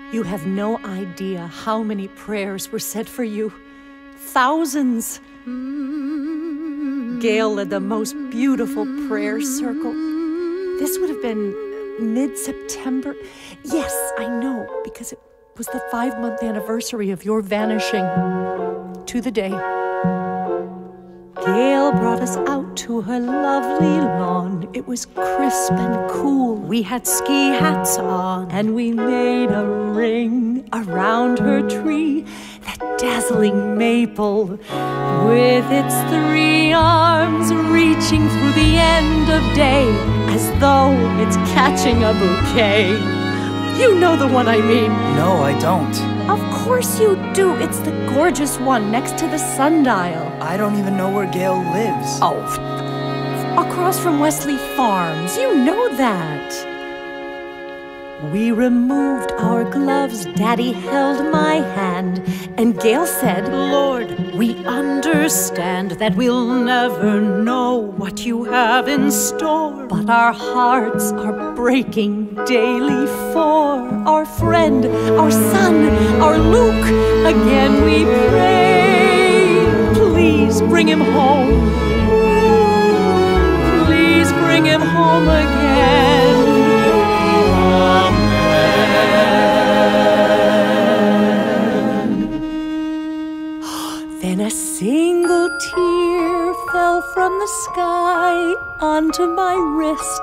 You have no idea how many prayers were said for you. Thousands. Gail led the most beautiful prayer circle. This would have been mid-September. Yes, I know, because it was the 5-month anniversary of your vanishing. To the day. Gail brought us out to her lovely lawn. It was crisp and cool. We had ski hats on, and we made a ring around her tree, that dazzling maple, with its 3 arms reaching through the end of day, as though it's catching a bouquet. You know the one I mean. No, I don't. Of course you do. It's the gorgeous one next to the sundial. I don't even know where Gail lives. Oh, across from Wesley Farms. You know that. We removed our gloves. Daddy held my hand, and Gail said, "Lord, we understand that we'll never know what you have in store, but our hearts are breaking daily for our friend, our son, our Luke. Again we pray, please bring him home. Please bring him home again." Then a single tear fell from the sky onto my wrist.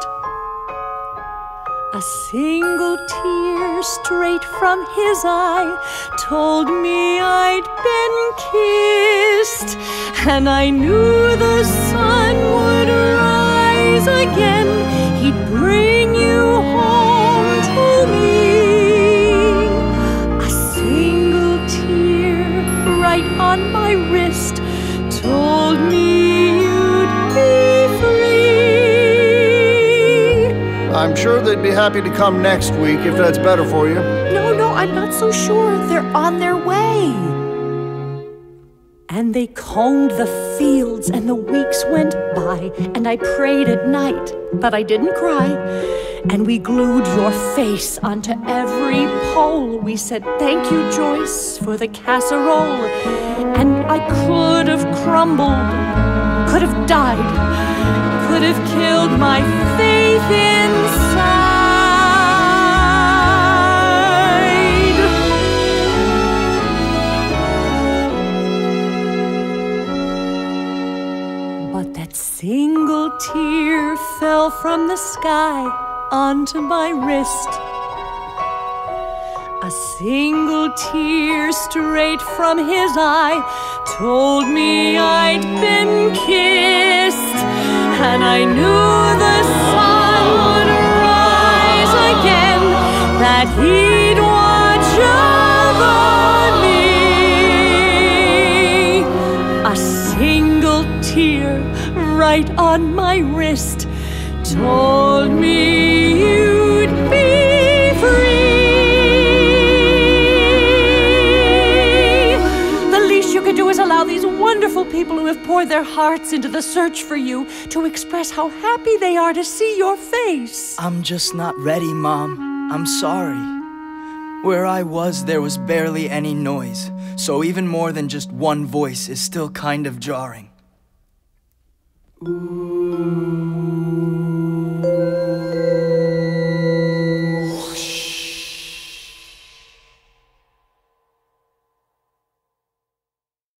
A single tear straight from his eye told me I'd been kissed, and I knew the sun would rise again. He'd bring you home to me. A single tear right on my wrist told me you'd be free. I'm sure they'd be happy to come next week if that's better for you. No, I'm not so sure. They're on their way. And they combed the fields, and the weeks went by, and I prayed at night, but I didn't cry. And we glued your face onto every pole. We said, "Thank you, Joyce, for the casserole." And I could have crumbled, could have died, could have killed my faith inside. But that single tear fell from the sky onto my wrist. A single tear straight from his eye told me I'd been kissed, and I knew the sun would rise again, that he'd watch over me. A single tear right on my wrist told me you'd be free. The least you could do is allow these wonderful people who have poured their hearts into the search for you to express how happy they are to see your face. I'm just not ready, Mom. I'm sorry. Where I was, there was barely any noise, so even more than just one voice is still kind of jarring. Ooh.